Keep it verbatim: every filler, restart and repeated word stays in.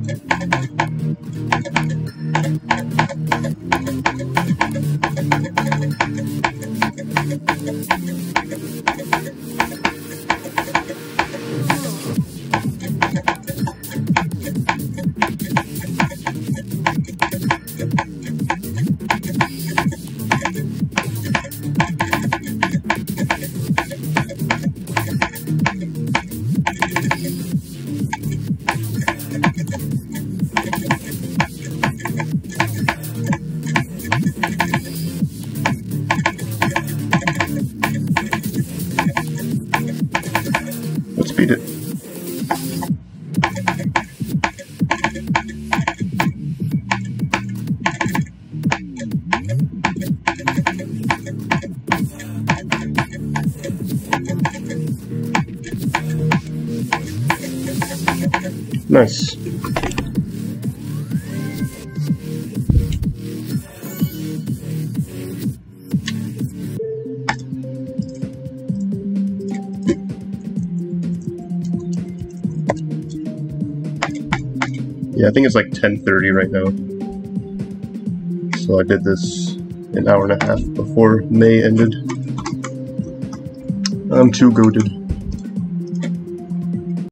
Let's beat it. Nice. Yeah, I think it's like ten thirty right now. So I did this an hour and a half before May ended. I'm too goated.